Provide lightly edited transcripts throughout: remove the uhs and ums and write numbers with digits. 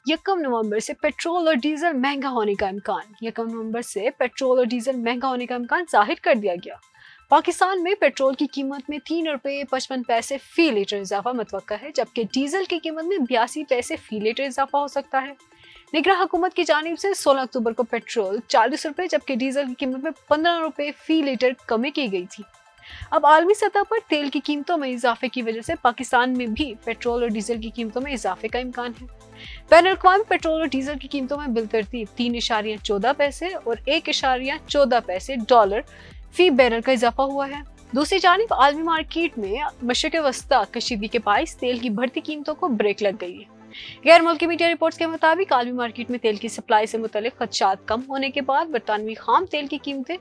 1 नवंबर से पेट्रोल और डीजल महंगा होने का इम्कान। 1 नवंबर से पेट्रोल और डीजल महंगा होने का इम्कान जाहिर कर दिया गया। पाकिस्तान में पेट्रोल की कीमत में 3 रुपये 55 पैसे फी लीटर इजाफा मुतवक्का है, जबकि डीजल की कीमत में 82 पैसे फी लीटर इजाफा हो सकता है। निगरान हुकूमत की जानिब से 16 अक्टूबर को पेट्रोल 40 रुपये जबकि डीजल की कीमत में 15 रुपये फी लीटर कमी की गई थी। अब आलमी सतह पर तेल की कीमतों में इजाफे की वजह से पाकिस्तान में भी पेट्रोल और डीजल की कीमतों में इजाफे का इम्कान है। बैनुल अक़वामी पेट्रोल और डीजल की कीमतों में बिलतरतीब 3.14 पैसे और 1.14 पैसे डॉलर फी बैरल का इजाफा हुआ है। दूसरी जानिब आलमी मार्केट में मशरिक़ वस्ता कशीदगी के बाइस तेल की बढ़ती कीमतों को ब्रेक लग गई है। गैर मुल्की मीडिया रिपोर्ट्स के मुताबिक आलमी मार्केट में तेल की सप्लाई से मुतल्लिक खदशात कम होने के बाद बरतानवी खाम तेल की कीमतें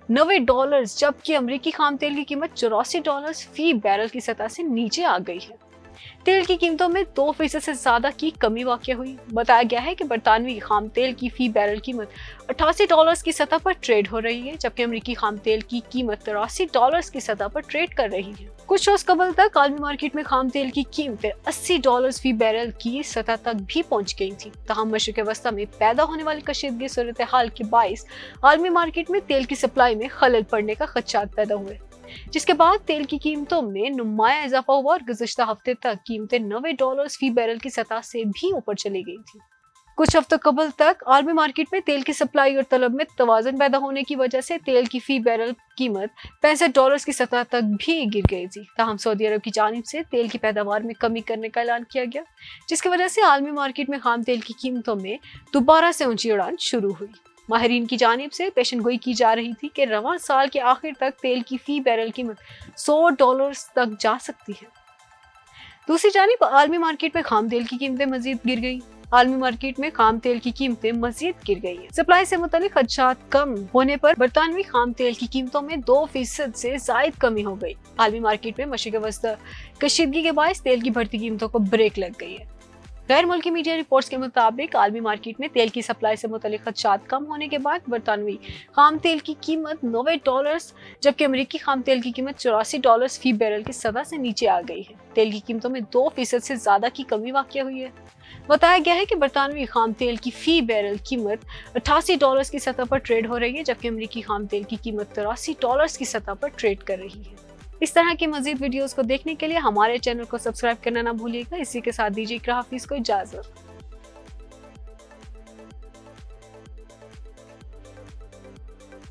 $90 जबकि अमरीकी खाम तेल की कीमत $84 फी बैरल की सतह से नीचे आ गई है। तेल की कीमतों में 2% से ज्यादा की कमी वाक़या हुई। बताया गया है कि बरतानवी खाम तेल की फी बैरल कीमत $88 की सतह पर ट्रेड हो रही है, जबकि अमरीकी खाम तेल की कीमत $83 की सतह पर ट्रेड कर रही है। कुछ रोज कबल तक आलमी मार्केट में खाम तेल की कीमतें $80 फी बैरल की सतह तक भी पहुंच गई थी। तहम मशरिक़ वस्ता में पैदा होने वाली कशीदगी सूरत हाल के बाइस आलमी मार्केट में तेल की सप्लाई में खलल पड़ने का खदशात पैदा हुए, जिसके बाद तेल की कीमतों में नुमाया इजाफा हुआ और गुज़श्ता हफ्ते तक कीमतें $90 फी बैरल की सतह से भी ऊपर चली गई थी। कुछ हफ्तों कबल तक आलमी मार्केट में तेल की सप्लाई और तलब में तवाज़ुन पैदा होने की वजह से तेल की फी बैरल कीमत $65 की सतह तक भी गिर गई थी। ताहम सऊदी अरब की जानिब से तेल की पैदावार में कमी करने का ऐलान किया गया, जिसकी वजह से आलमी मार्केट में खाम तेल की कीमतों में दोबारा से ऊंची उड़ान शुरू हुई। माहिरीन की जानिब से पेशनगोई की जा रही थी कि रवां साल के आखिर तक तेल की फी बैरल कीमत $100 तक जा सकती है। दूसरी जानिब आलमी मार्केट में खाम तेल की कीमतें मजीद गिर गई। आलमी मार्केट में खाम तेल की कीमतें मजीद गिर गई हैं। सप्लाई से मुतालिक खदशात कम होने पर बरतानवी खाम तेल की कीमतों में 2% से जायद कमी हो गई। आलमी मार्केट में मशरिक़ वस्ता कशीदगी के बाइस तेल की बढ़ती कीमतों को ब्रेक लग गई है। गैर मुल्की मीडिया रिपोर्ट्स के मुताबिक आलमी मार्केट में तेल की सप्लाई से मुतालिक खदशात कम होने के बाद बरतानवी खाम तेल की कीमत $90 जबकि अमरीकी खाम तेल की कीमत $84 फी बैरल की सतह से नीचे आ गई है। तेल की कीमतों में 2% से ज्यादा की कमी वाक़या हुई है। बताया गया है कि बरतानवी खाम तेल की फी बैरल कीमत $88 की सतह पर ट्रेड हो रही है, जबकि अमरीकी खाम तेल की कीमत $83 की सतह पर ट्रेड कर रही है। इस तरह की मजीद वीडियोस को देखने के लिए हमारे चैनल को सब्सक्राइब करना ना भूलिएगा। इसी के साथ दीजिए हाफिज़ को इजाज़त।